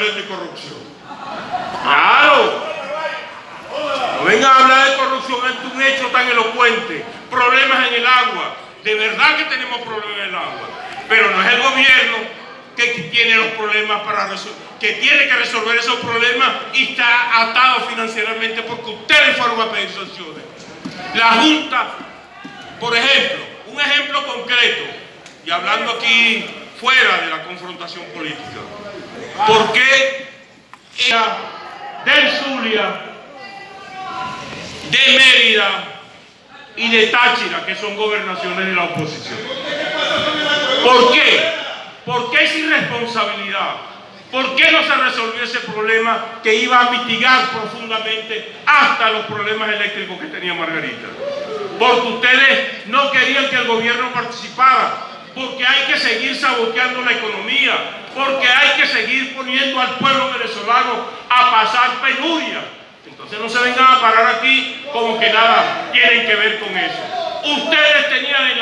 hablen de corrupción. ¡Claro! No vengan a hablar de corrupción ante un hecho tan elocuente. Problemas en el agua. De verdad que tenemos problemas en el agua. Pero no es el gobierno que tiene los problemas para resolver, que tiene que resolver esos problemas y está atado financieramente porque ustedes fueron a pedir sanciones. La Junta, por ejemplo, un ejemplo concreto, y hablando aquí fuera de la confrontación política, ¿por qué ella del Zulia, de Mérida y de Táchira, que son gobernaciones de la oposición? ¿Por qué? ¿Por qué esa irresponsabilidad? ¿Por qué no se resolvió ese problema que iba a mitigar profundamente hasta los problemas eléctricos que tenía Margarita? Porque ustedes no querían que el gobierno participara, porque hay que seguir saboteando la economía, porque hay que seguir poniendo al pueblo venezolano a pasar penuria. Entonces no se vengan a parar aquí como que nada tienen que ver con eso. Ustedes tenían en la